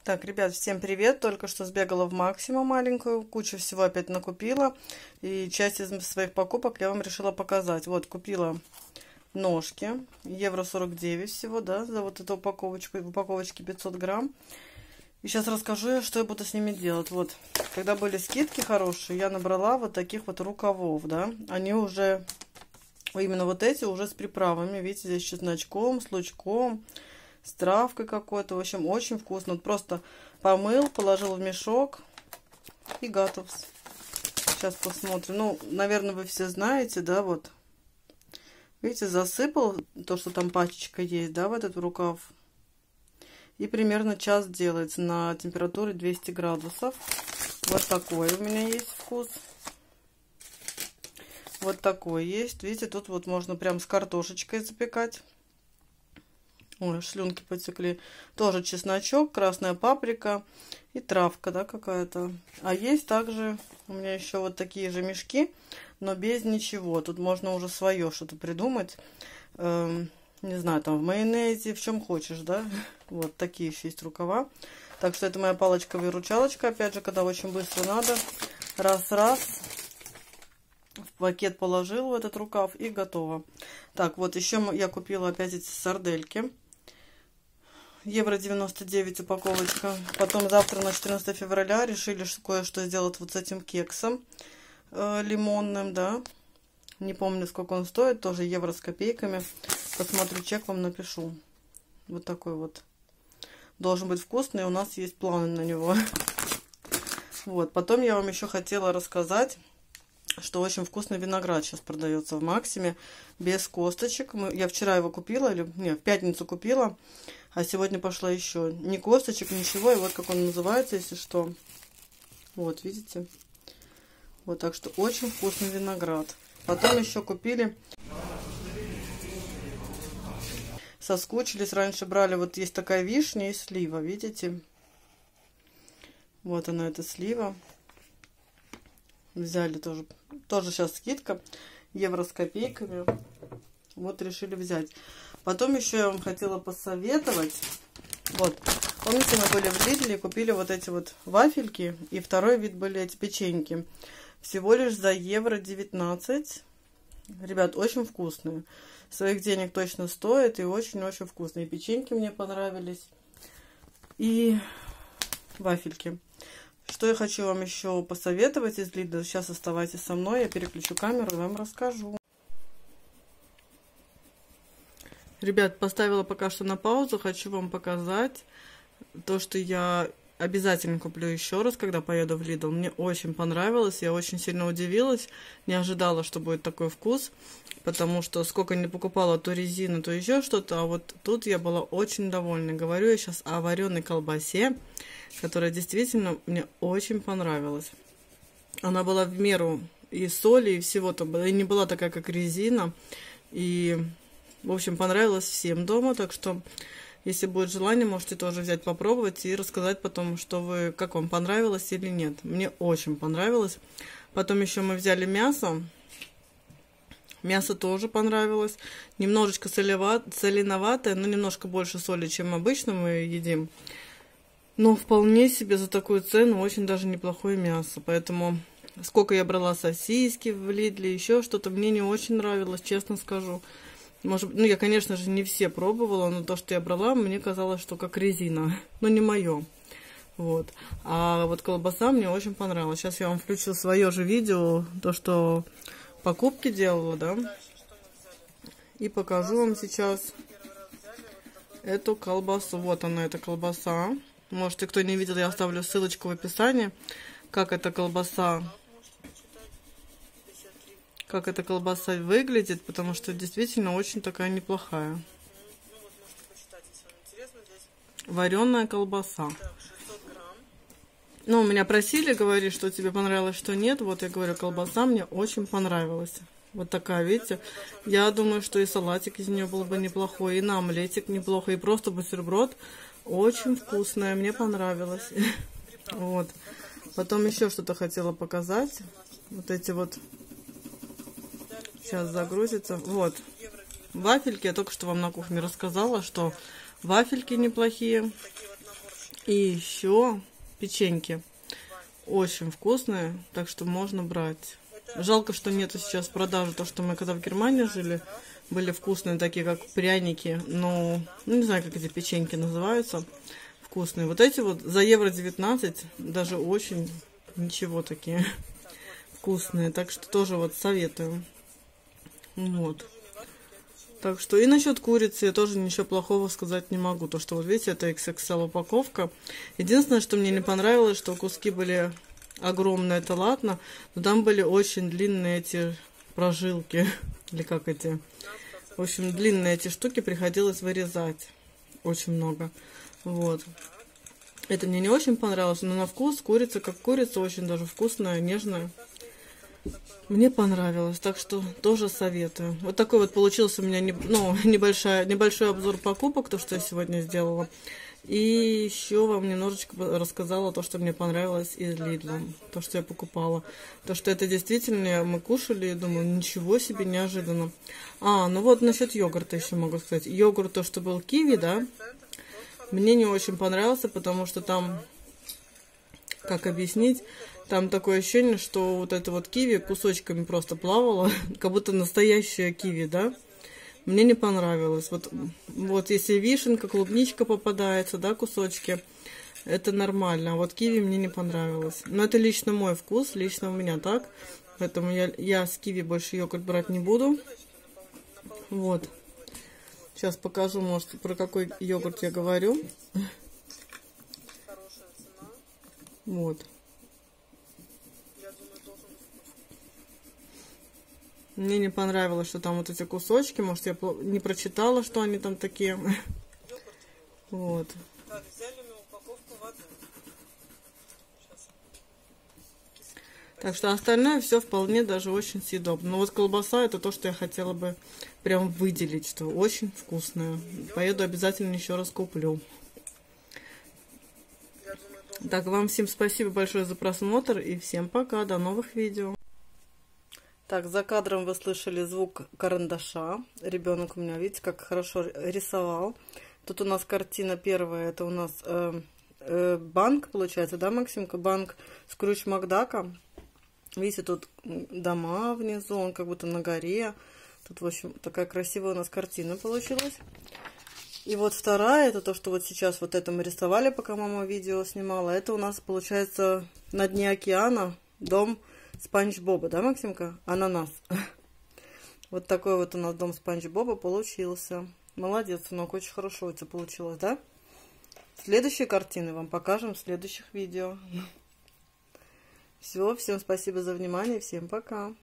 Так, ребят, всем привет! Только что сбегала в Максиму маленькую, кучу всего опять накупила. И часть из своих покупок я вам решила показать. Вот, купила ножки, евро 49 всего, да, за вот эту упаковочку. В упаковочке 500 грамм. И сейчас расскажу, что я буду с ними делать. Вот, когда были скидки хорошие, я набрала вот таких вот рукавов, да. Они уже, именно вот эти, уже с приправами. Видите, здесь с чесночком, с лучком, с травкой какой-то. В общем, очень вкусно. Вот просто помыл, положил в мешок и готов. Сейчас посмотрим. Ну, наверное, вы все знаете, да, вот. Видите, засыпал то, что там пачечка есть, да, в этот рукав. И примерно час делается на температуре 200 градусов. Вот такой у меня есть вкус. Вот такой есть. Видите, тут вот можно прям с картошечкой запекать. Ой, слюнки потекли. Тоже чесночок, красная паприка и травка, да, какая-то. А есть также у меня еще вот такие же мешки, но без ничего. Тут можно уже свое что-то придумать. Не знаю, там в майонезе, в чем хочешь, да. Вот такие еще есть рукава. Так что это моя палочка-выручалочка. Опять же, когда очень быстро надо. Раз-раз. В пакет положил в этот рукав и готово. Так, вот еще я купила опять эти сардельки. Евро 99 упаковочка. Потом завтра на 14 февраля решили кое-что сделать вот с этим кексом лимонным, да. Не помню, сколько он стоит. Тоже евро с копейками. Посмотрю, чек вам напишу. Вот такой вот. Должен быть вкусный. У нас есть планы на него. Вот. Потом я вам еще хотела рассказать, что очень вкусный виноград сейчас продается в Максиме. Без косточек. Я вчера его купила. Или не, в пятницу купила. А сегодня пошла еще. Ни косточек, ничего. И вот как он называется, если что. Вот, видите? Вот, так что очень вкусный виноград. Потом еще купили. Соскучились. Раньше брали, вот есть такая вишня и слива, видите? Вот она, эта слива. Взяли тоже. Тоже сейчас скидка. Евро с копейками. Вот решили взять. Потом еще я вам хотела посоветовать. Вот. Помните, мы были в Lidl и купили вот эти вот вафельки. И второй вид были эти печеньки. Всего лишь за евро 19. Ребят, очень вкусные. Своих денег точно стоит. И очень-очень вкусные. И печеньки мне понравились. И вафельки. Что я хочу вам еще посоветовать из Lidl. Сейчас оставайтесь со мной. Я переключу камеру и вам расскажу. Ребят, поставила пока что на паузу. Хочу вам показать то, что я обязательно куплю еще раз, когда поеду в Lidl. Мне очень понравилось. Я очень сильно удивилась. Не ожидала, что будет такой вкус. Потому что сколько не покупала то резину, то еще что-то. А вот тут я была очень довольна. Говорю я сейчас о вареной колбасе, которая действительно мне очень понравилась. Она была в меру и соли, и всего-то. И не была такая, как резина. И, в общем, понравилось всем дома. Так что, если будет желание, можете тоже взять, попробовать и рассказать потом, что вы, как вам понравилось или нет. Мне очень понравилось. Потом еще мы взяли мясо. Мясо тоже понравилось. Немножечко соленоватое, но немножко больше соли, чем обычно мы едим. Но вполне себе за такую цену очень даже неплохое мясо. Поэтому сколько я брала сосиски в Lidl, еще что-то, мне не очень нравилось, честно скажу. Может, ну, я, конечно же, не все пробовала, но то, что я брала, мне казалось, что как резина. Но не мое. Вот. А вот колбаса мне очень понравилась. Сейчас я вам включу свое же видео, то, что покупки делала, да. И покажу вам сейчас эту колбасу. Вот она, эта колбаса. Можете, кто не видел, я оставлю ссылочку в описании, как эта колбаса выглядит, потому что действительно очень такая неплохая. Вареная колбаса. Ну, меня просили, говорить, что тебе понравилось, что нет. Вот я говорю, колбаса мне очень понравилась. Вот такая, видите. Я думаю, что и салатик из нее был бы неплохой, и на омлетик неплохо, и просто бутерброд. Очень вкусная, мне понравилось. Вот. Потом еще что-то хотела показать. Вот эти вот. Сейчас загрузится. Вот. Вафельки. Я только что вам на кухне рассказала, что вафельки неплохие. И еще печеньки. Очень вкусные, так что можно брать. Жалко, что нету сейчас в продаже то, что мы когда в Германии жили, были вкусные, такие как пряники. Но, ну, не знаю, как эти печеньки называются. Вкусные. Вот эти вот за евро 19 даже очень ничего такие вкусные. Так что тоже вот советую. Вот. Так что и насчет курицы я тоже ничего плохого сказать не могу. То, что вот видите, это XXL упаковка. Единственное, что мне не понравилось, что куски были огромные, это ладно, но там были очень длинные эти прожилки. Или как эти. В общем, длинные эти штуки приходилось вырезать. Очень много. Вот. Это мне не очень понравилось, но на вкус курица как курица, очень даже вкусная, нежная. Мне понравилось, так что тоже советую. Вот такой вот получился у меня небольшой обзор покупок, то, что я сегодня сделала. И еще вам немножечко рассказала то, что мне понравилось из Lidl, то, что я покупала. То, что это действительно мы кушали, и думаю, ничего себе, неожиданно. Ну вот насчет йогурта еще могу сказать. Йогурт, то, что был киви, да, мне не очень понравился, потому что там, как объяснить, там такое ощущение, что вот это вот киви кусочками просто плавало, как будто настоящее киви, да. Мне не понравилось. Вот если вишенка, клубничка попадается, да, кусочки, это нормально. А вот киви мне не понравилось. Но это лично мой вкус, лично у меня так. Поэтому я с киви больше йогурт брать не буду. Вот. Сейчас покажу, может, про какой йогурт я говорю. Вот. Мне не понравилось, что там вот эти кусочки. Может, я не прочитала, что они там такие. Вот. Так, взяли мы упаковку воды. Так что остальное все вполне даже очень съедобно. Но вот колбаса — это то, что я хотела бы прям выделить, что очень вкусная. Поеду обязательно еще раз куплю. Так, вам всем спасибо большое за просмотр и всем пока, до новых видео. Так, за кадром вы слышали звук карандаша. Ребенок у меня, видите, как хорошо рисовал. Тут у нас картина первая, это у нас банк, получается, да, Максимка? Банк Скрудж Макдака. Видите, тут дома внизу, он как будто на горе. Тут, в общем, такая красивая у нас картина получилась. И вот вторая, это то, что вот сейчас вот это мы рисовали, пока мама видео снимала. Это у нас, получается, на дне океана дом Спанч Боба, да, Максимка? Ананас. Вот такой вот у нас дом Спанч Боба получился. Молодец, сынок, очень хорошо у тебя получилось, да? Следующие картины вам покажем в следующих видео. Все, всем спасибо за внимание, всем пока.